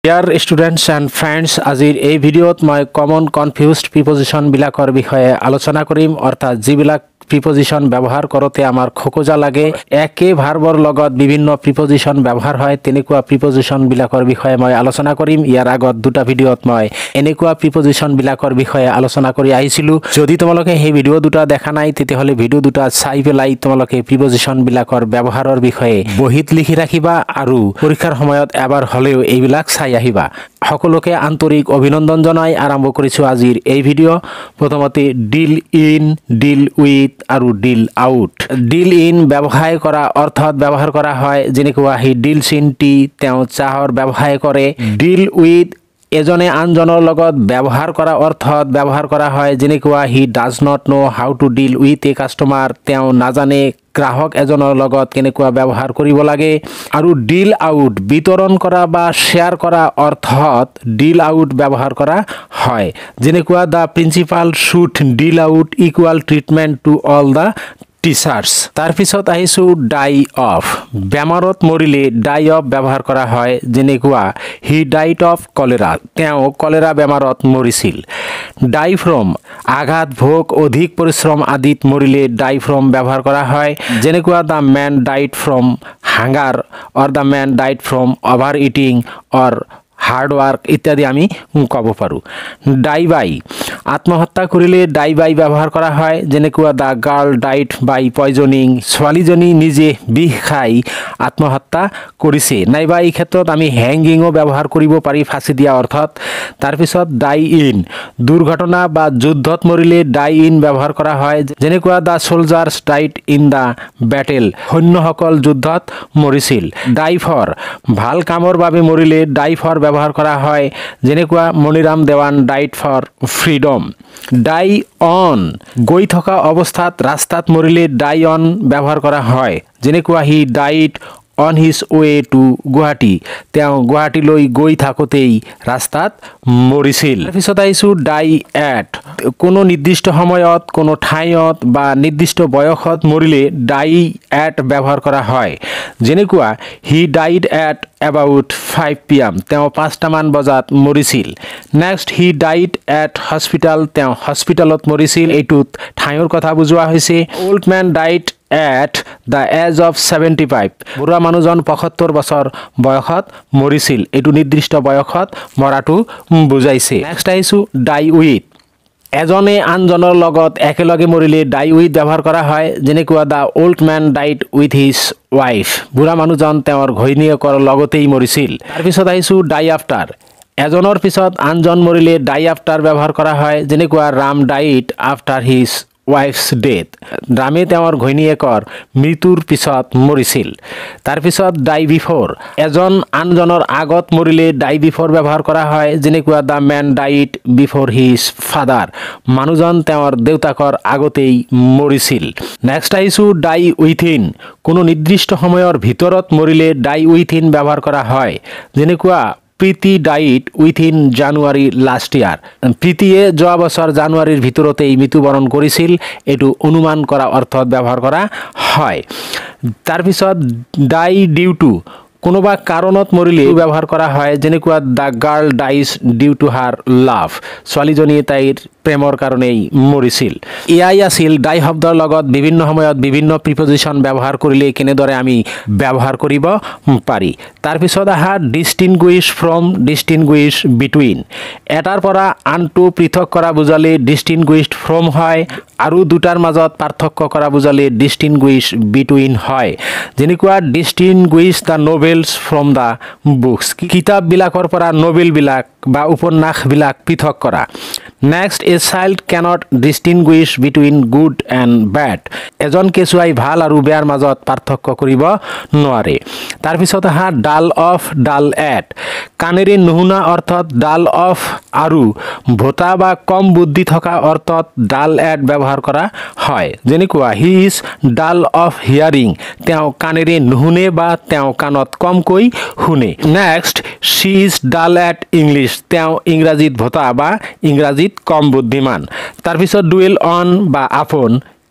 Dear students and friends, আজিৰ এই ভিডিঅ'ত মই কমন কনফিউজড প্ৰিপজিশন বিলাকৰ বিষয়ে আলোচনা কৰিম অৰ্থাৎ যিবিলাক প্ৰিপজিশন ব্যৱহাৰ কৰোতে আমাৰ খোকোজা লাগে একে ভাৰ্বৰ লগত বিভিন্ন প্ৰিপজিশন ব্যৱহাৰ হয় তেনেকুৱা প্ৰিপজিশন বিলাকৰ বিষয়ে মই আলোচনা কৰিম ইয়াৰ আগত দুটা ভিডিঅ'ত মই এনেকুৱা প্ৰিপজিশন বিলাকৰ বিষয়ে আলোচনা কৰি আহিছিলো যদি তোমালোকে এই ভিডিঅ' দুটা দেখা নাই তেতিয়াহলে ভিডিঅ' দুটা চাই পেলাই তোমালোকে প্ৰিপজিশন বিলাকৰ ব্যৱহাৰৰ বিষয়ে বহিত লিখি ৰাখিবা আৰু পৰীক্ষাৰ সময়ত এবাৰ হলেও এইবিলাক চাই আহিবা সকলোকে আন্তৰিক অভিনন্দন জনাই আৰম্ভ কৰিছো আজিৰ এই ভিডিঅ' প্ৰথমতে ডিল ইন ডিল উইথ আৰু ডিল আউট ডিল ইন ব্যৱসায় কৰা অৰ্থত ব্যৱহাৰ কৰা হয় যেনেকুৱা হি ডিলছ ইন টি তেওঁ চাহৰ ব্যৱসায় কৰে ডিল উইথ এজনে আনজনৰ লগত ব্যৱহাৰ কৰা অৰ্থত ব্যৱহাৰ কৰা হয় যেনেকুৱা he does not know how to deal with a customer তেওঁ নাজানে গ্ৰাহক এজনৰ লগত কেনেকুৱা ব্যৱহাৰ কৰিব লাগে আৰু ডিল আউট বিতৰণ কৰা বা শেয়াৰ কৰা অৰ্থত ডিল আউট ব্যৱহাৰ কৰা হয় যেনেকুৱা the principal should deal out equal treatment to all the teachers তাৰ পিছত আহিছো ডাই অফ বেমাৰত মৰিলে ডাই অফ ব্যৱহাৰ কৰা হয় যেনেকুৱা হি ডাইড অফ কলেৰা তেওঁ কলেৰা বেমাৰত মৰিছিল ডাই ফ্ৰম আঘাত ভোগ অধিক পৰিশ্ৰম আদিত মৰিলে ডাই ফ্ৰম ব্যৱহাৰ কৰা হয় যেনেকুৱা the man died from hunger or the man died from over eating or hard work ইত্যাদি আমি কব পাৰো ডাই বাই আত্মহত্যা কৰিলে ডাই বাই ব্যৱহাৰ কৰা হয় যেনেকুৱা the girl died by poisoning ছোৱালীজনী নিজে বিষ খাই আত্মহত্যা কৰিছে নাইবা এই ক্ষেত্ৰত আমি হ্যাঙ্গিংও ব্যৱহাৰ কৰিব পাৰি ফাঁসি দিয়া অৰ্থত তাৰ পিছত ডাই ইন দুৰ্ঘটনা বা যুদ্ধত মৰিলে ডাই ইন ব্যৱহাৰ কৰা হয় যেনেকুৱা the soldiers died in the battle সৈন্যসকল যুদ্ধত মৰিছিল ডাই ফৰ ভাল কামৰ বাবে মৰিলে ডাই ফৰ ব্যৱহাৰ কৰা হয় যেনেকুৱা Maniram Dewan died for freedom die on গৈ থকা অৱস্থাত ৰাস্তাত মৰিলে ডাই অন ব্যৱহাৰ কৰা হয় যেনেকুৱা he died on his way to Guwahati তেওঁ গুৱাহাটীলৈ গৈ থাকোতেই ৰাস্তাত মৰিছিল তাৰপিছত আহিছো ডাই এট কোনো নিৰ্দিষ্ট সময়ত কোনো ঠাইত বা নিৰ্দিষ্ট বয়সত মৰিলে ডাই এট ব্যৱহাৰ কৰা হয় যেনেকুৱা he died at about 5 p.m. তেওঁ 5টা মান বজাত মৰিছিল next he died at hospital তেওঁ হস্পিটালত মৰিছিল এইটোত ঠাইৰ কথা বুজোৱা হৈছে old man died at the age of 75 বুঢ়া মানুহজন 75 বছৰ বয়সত মৰিছিল এটো নিৰ্দিষ্ট বয়সত মৰাটো বুজাইছে নেক্সট আইছো ডাই উইথ এজনে আনজনৰ লগত একেলগে মৰিলে ডাই উইথ ব্যৱহাৰ কৰা হয় যেনেকুৱা the old man died with his wife বুঢ়া মানুহজন তেওঁৰ ঘৈণীয়েকৰ লগতেই মৰিছিল তাৰ পিছত আইছো ডাই আফটাৰ এজনৰ পিছত আনজন মৰিলে ডাই আফটাৰ ব্যৱহাৰ কৰা হয় যেনেকুৱা Ram died after his wife's death ৰামে তেওঁৰ ঘৈণীয়েকৰ মৃত্যুৰ পিছত মৰিছিল তাৰ পিছত ডাই বিফৰ এজন আনজনৰ আগত মৰিলে ডাই বিফৰ ব্যৱহাৰ কৰা হয় যেনেকুৱা the man died before his father মানুহজন তেওঁৰ দেউতাকৰ আগতেই মৰিছিল নেক্সট আহিছো ডাই উইথিন কোনো নিৰ্দিষ্ট সময়ৰ ভিতৰত মৰিলে ডাই উইথিন ব্যৱহাৰ কৰা হয় যেনেকুৱা Preeti died within January last year প্ৰীতিয়ে যোৱা বছৰ জানুৱাৰীৰ ভিতৰতেই মৃত্যুবৰণ কৰিছিল এটো অনুমান কৰা অৰ্থত ব্যৱহাৰ কৰা হয় তাৰ পিছত ডাই ডিউ টু কোনোবা কাৰণত মৰিলে ব্যৱহাৰ কৰা হয় যেনেকুৱা the girl dies due to her love ছোৱালীজনী তাইৰ প্ৰেমৰ কাৰণেই মৰিছিল এয়াই আছিল ডাই শব্দৰ লগত বিভিন্ন সময়ত বিভিন্ন প্ৰিপজিশন ব্যৱহাৰ কৰিলে কেনেদৰে আমি ব্যৱহাৰ কৰিব পাৰি তাৰ পিছত আহা ডিস্টিংগুইশ ফ্ৰম ডিস্টিংগুইশ বিটুইন এটাৰ পৰা আনটো পৃথক কৰা বুজালে ডিস্টিংগুইশড ফ্ৰম হয় আৰু দুটাৰ মাজত পাৰ্থক্য কৰা বুজালে ডিস্টিংগুইশ বিটুইন হয় যেনেকুৱা distinguish the novels from the books কিতাপ বিলাকৰ পৰা নভেল বিলাক বা উপন্যাস বিলাক পৃথক কৰা next a child cannot distinguish between good and bad এজন কেঁচুৱাই ভাল আৰু বেয়াৰ মাজত পাৰ্থক্য কৰিব নোৱাৰে তাৰ পিছত আহা ডাল অফ ডাল এট কানেৰে নুশুনা অৰ্থত ডাল অফ আৰু ভোটা বা কম বুদ্ধি থকা অৰ্থত ডাল এট ব্যৱহাৰ কৰা হয় যেনেকুৱা he is dull of hearing তেওঁ কানেৰে নুশুনে বা তেওঁ কাণত কমকৈ শুনে নেক্সট শি ইজ ডাল এট ইংলিছ তেওঁ ইংৰাজীত ভোটা বা ইংৰাজীত কম বুদ্ধিমান তাৰ পিছত ডুৱেল অন বা আপন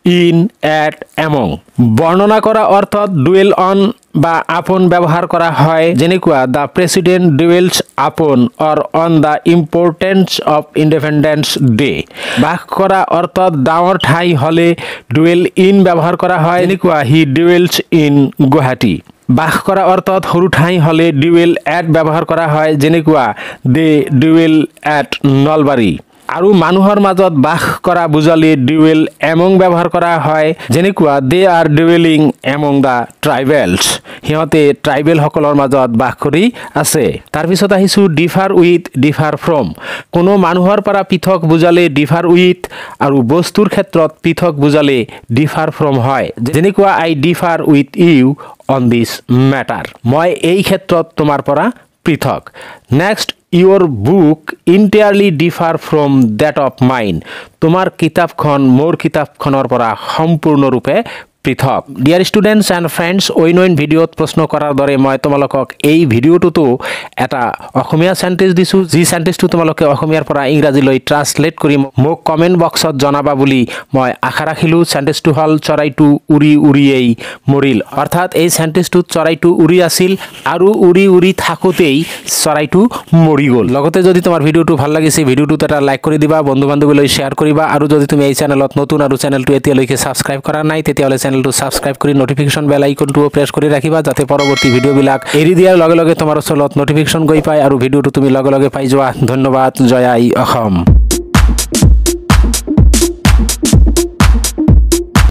ইন এট এমং বৰ্ণনা কৰা অৰ্থত ডুৱেল অন বা আপন ব্যৱহাৰ কৰা হয় যেনেকুৱা the president dwells upon or on the importance of independence day বাস কৰা অৰ্থত ডাঙৰ ঠাই হ'লে ডুৱেল ইন ব্যৱহাৰ কৰা হয় যেনেকুৱা হি ডুৱেলছ ইন গুৱাহাটী বাস কৰা অৰ্থত সৰু ঠাই হ'লে ডুৱেল এট ব্যৱহাৰ কৰা হয় যেনেকুৱা দে ডুৱেল এট নলবাৰী আৰু মানুহৰ মাজত বাস কৰা বুজালে ডুৱেল এমং ব্যৱহাৰ কৰা হয় যেনেকুৱা they are dwelling among the tribals সিহঁতে ট্ৰাইবেল সকলৰ মাজত বাস কৰি আছে তাৰপিছত আহিছো ডিফাৰ উইথ ডিফাৰ ফ্ৰম কোনো মানুহৰ পৰা পৃথক বুজালে ডিফাৰ উইথ আৰু বস্তুৰ ক্ষেত্ৰত পৃথক বুজালে ডিফাৰ ফ্ৰম হয় যেনেকুৱা I differ with you on this matter মই এই ক্ষেত্ৰত তোমাৰ পৰা পৃথক next Your book entirely differ from that of mine. তোমার কিতাপখন মোৰ কিতাপখনৰ পৰা সম্পূৰ্ণৰূপে পৃথক ডিয়াৰ ষ্টুডেণ্টছ এণ্ড ফ্ৰেণ্ডছ অন্য ভিডিঅ'ত প্ৰশ্ন কৰাৰ দৰে মই তোমালোকক এই ভিডিঅ'টোতো এটা অসমীয়া চেণ্টেন্স দিছোঁ যি চেণ্টেন্সটো তোমালোকে অসমীয়াৰ পৰা ইংৰাজীলৈ ট্ৰান্সলেট কৰি মোক কমেণ্ট বক্সত জনাবা বুলি মই আশা ৰাখিলোঁ চেণ্টেন্সটো হ'ল চৰাইটো উৰি উৰিয়েই মৰিল অৰ্থাৎ এই চেণ্টেন্সটোত চৰাইটো উৰি আছিল আৰু উৰি উৰি থাকোঁতেই চৰাইটো মৰি গ'ল লগতে যদি তোমাৰ ভিডিঅ'টো ভাল লাগিছে ভিডিঅ'টোত এটা লাইক কৰি দিবা বন্ধু বান্ধৱীলৈ শ্বেয়াৰ কৰিবা আৰু যদি তুমি এই চেনেলত নতুন আৰু চেনেলটো এতিয়ালৈকে ছাবস্ক্ৰাইব কৰা নাই তেতিয়াহ'লে চেনেলটো ছাবস্ক্ৰাইব কৰি নটিফিকেশ্যন বেল আইকনটো প্ৰেছ কৰি ৰাখিবা যাতে পৰৱৰ্তী ভিডিঅ'বিলাক এৰি দিয়াৰ লগে লগে তোমাৰ ওচৰত নটিফিকেশ্যন গৈ পায় আৰু ভিডিঅ'টো তুমি লগে লগে পাই যোৱা ধন্যবাদ জয় আই অসম